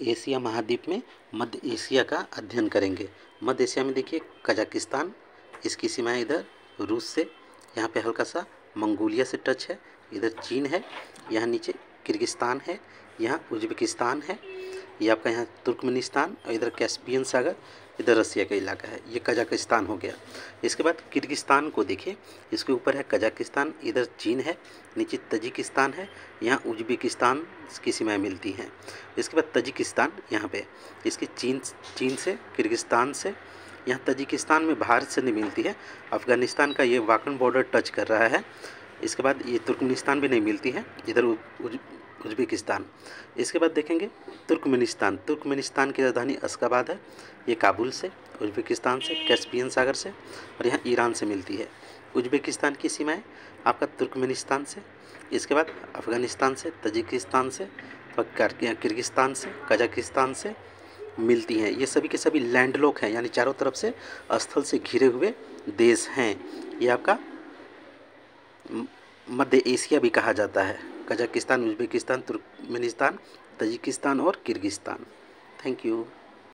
Asia महाद्वीप में मध्य Asia का अध्ययन करेंगे। मध्य एशिया में देखिए कजाकिस्तान, इसकी सीमाएं इधर रूस से, यहाँ पे हल्का सा मंगोलिया से टच है, इधर चीन है, यहाँ नीचे किर्गिस्तान है, यहाँ उज्बेकिस्तान है, ये आपका यहाँ तुर्कमेनिस्तान, और इधर कैस्पियन सागर, इधर रसिया का इलाका है। ये कजाकिस्तान हो गया। इसके बाद किर्गिस्तान को देखिए, इसके ऊपर है कजाकिस्तान, इधर चीन है, नीचे तजिकिस्तान है, यहाँ उज्बेकिस्तान की सीमाएं मिलती हैं। इसके बाद तजिकिस्तान यहाँ पे, इसकी चीन से, किर्गिस्तान से, यहाँ तजिकिस्तान में भारत से नहीं मिलती है, अफ़गानिस्तान का ये वाकन बॉर्डर टच कर रहा है। इसके बाद ये तुर्कमेनिस्तान भी नहीं मिलती है, इधर उज्बेकिस्तान। इसके बाद देखेंगे तुर्कमेनिस्तान की राजधानी अशगाबाद है, ये काबुल से, उज्बेकिस्तान से, कैस्पियन सागर से, और यहाँ ईरान से मिलती है। उज्बेकिस्तान की सीमाएं आपका तुर्कमेनिस्तान से, इसके बाद अफ़गानिस्तान से, तजिकिस्तान से, किर्गिस्तान से, कजाकिस्तान से मिलती हैं। ये सभी के सभी लैंडलॉक हैं, यानी चारों तरफ से स्थल से घिरे हुए देश हैं। ये आपका मध्य एशिया भी कहा जाता है। कजाकिस्तान, उज्बेकिस्तान, तुर्कमेनिस्तान, तजिकिस्तान और किर्गिस्तान। Thank you.